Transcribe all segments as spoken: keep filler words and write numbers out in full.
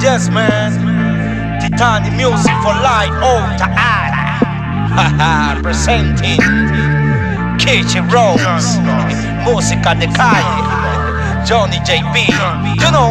Yes, man. Titanic Music for Life, oh, Ta'ala. Haha, presenting Kitchen Rose, música de calle. Johnny J B, you know.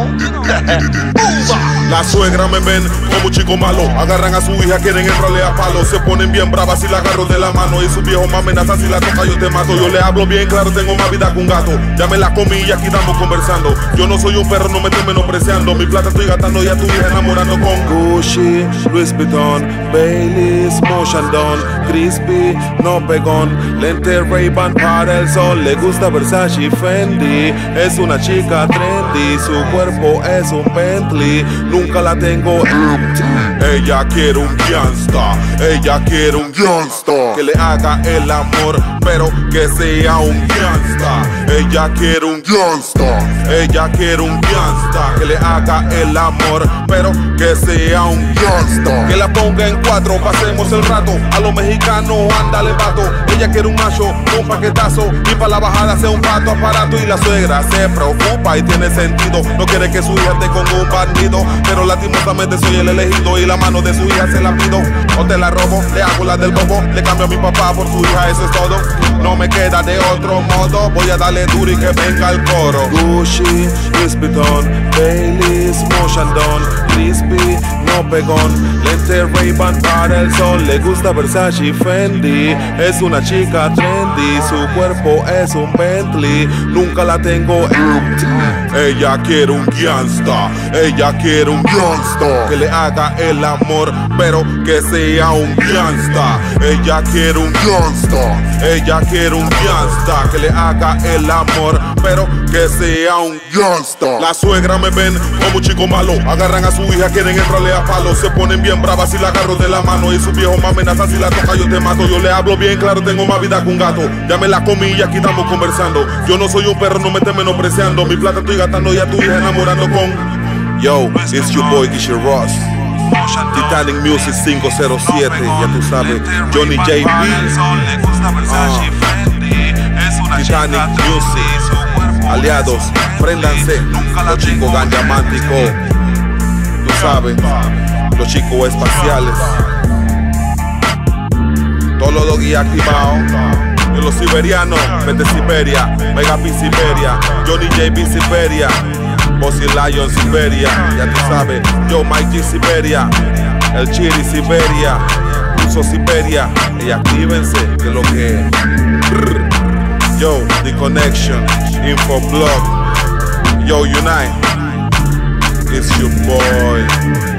La suegra me ven como un chico malo. Agarran a su hija, quieren entrarle a palo. Se ponen bien bravas si la agarro de la mano. Y su viejo me amenaza si la toca yo te mato. Yo le hablo bien claro, tengo más vida que un gato. Ya me la comí y aquí estamos conversando. Yo no soy un perro, no me estoy menospreciando. Mi plata estoy gastando y a tu hija enamorando con Gucci, Louis Vuitton, Baileys, Motion Don, Crispy, no pegón, lente Ray-Ban para el sol. Le gusta Versace, Fendi. Es una chica trendy, su cuerpo es un Bentley. Nunca la tengo empty. Ella quiere un gangsta, ella quiere un gangsta que le haga el amor, pero que sea un gangsta. Ella quiere un gangsta, ella quiere un gangsta que le haga el amor, pero que sea un gangsta. Que la ponga en cuatro, pasemos el rato. A los mexicanos, ándale vato. Ella quiere un macho, un paquetazo, y para la bajada sea un pato aparato. Y la suegra se preocupa y tiene sentido. No quiere que su hija esté con un bandido, pero lastimosamente soy el elegido y la mano de su hija se la pido. O te la robo, le hago la del bobo, le cambio a mi papá por su hija, eso es todo. No me queda de otro modo, voy a darle duro y que venga el coro. Gucci, Louis Vuitton, Baileys, Motion Don, Crispy, no pegón, lente Ray-Ban para el sol. Le gusta Versace, Fendi. Es una chica trendy, su cuerpo es un Bentley. Nunca la tengo empty. Ella quiere un gangsta, ella quiere un gangsta que le haga el amor, pero que sea un gangsta. Ella quiere un gangsta, ella quiere un gangsta que le haga el amor, pero que sea un gangsta. La suegra me ven como un chico malo. Agarran a su hija, quieren entrarle a palo. Se ponen bien bravas si la agarro de la mano. Y su viejo me amenaza si la toca yo te mato. Yo le hablo bien claro, tengo más vida que un gato. Ya me la comí y aquí estamos conversando. Yo no soy un perro, no me estés menospreciando. Mi plata estoy gastando y a tu hija enamorando con Yo, it's your boy Kitchen Ross, Titanic Music cinco cero siete, ya tú sabes, Johnny J B, uh, Titanic Music, aliados, préndanse, los chicos ganjamánticos, tú sabes, los chicos espaciales, todos los doggy activados. Y los siberianos, Vete Siberia, Mega P Siberia, Johnny J B Siberia, Bossy Lion Siberia, ya tú sabes, yo Mikey Siberia, el Chiri Siberia, Uso Siberia, y actívense que lo que yo, The Connection, Info Blog, yo Unite, it's your boy